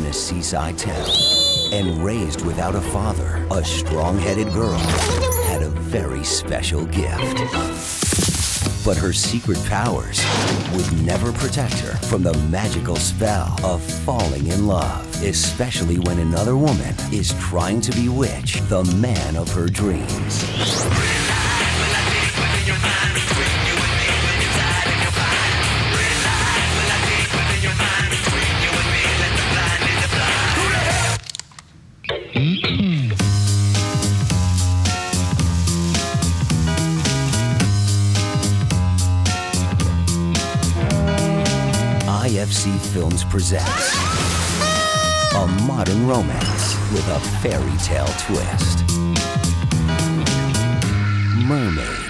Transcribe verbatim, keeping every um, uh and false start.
a seaside town and raised without a father, a strong-headed girl had a very special gift. But her secret powers would never protect her from the magical spell of falling in love, especially when another woman is trying to bewitch the man of her dreams. I F C Films presents a modern romance with a fairy tale twist. Mermaid.